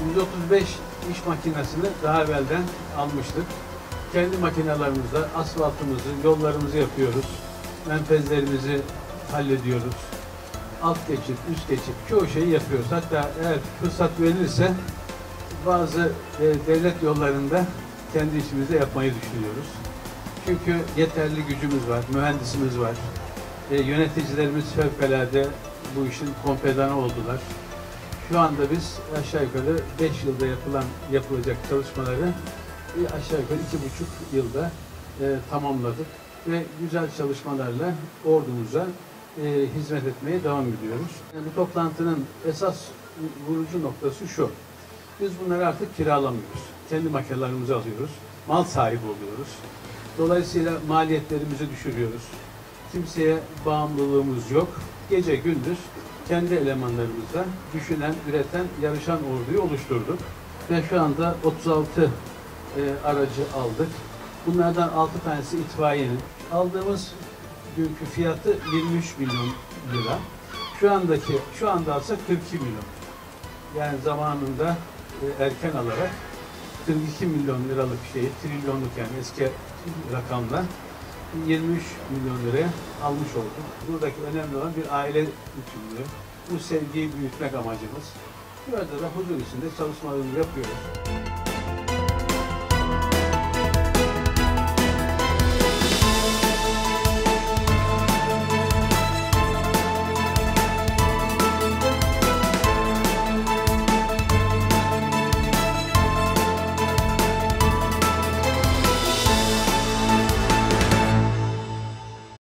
135 iş makinesini daha evvelden almıştık. Kendi makinelerimizle asfaltımızı, yollarımızı yapıyoruz. Menfezlerimizi hallediyoruz. Alt geçit, üst geçit, çoğu şeyi yapıyoruz. Hatta eğer fırsat verilirse bazı devlet yollarında kendi işimizde yapmayı düşünüyoruz. Çünkü yeterli gücümüz var, mühendisimiz var. Yöneticilerimiz fevkalade bu işin kompedanı oldular. Şu anda biz aşağı yukarı 5 yılda yapılacak çalışmaları aşağı yukarı 2,5 yılda tamamladık ve güzel çalışmalarla ordumuza hizmet etmeye devam ediyoruz. Yani bu toplantının esas vurucu noktası şu: biz bunları artık kiralamıyoruz. Kendi makinelerimizi alıyoruz, mal sahibi oluyoruz. Dolayısıyla maliyetlerimizi düşürüyoruz. Kimseye bağımlılığımız yok. Gece gündüz kendi elemanlarımızla düşünen, üreten, yarışan orduyu oluşturduk. Ve şu anda 36 aracı aldık. Bunlardan 6 tanesi itfaiyenin. Aldığımız günkü fiyatı 23 milyon lira. Şu anda alsak 42 milyon. Yani zamanında erken alarak 42 milyon liralık şeyi, trilyonluk yani eski rakamla 23 milyon liraya almış olduk. Buradaki önemli olan bir aile bütünlüğü. Bu sevgiyi büyütmek amacımız. Burada da huzur içinde çalışmalarımızı yapıyoruz.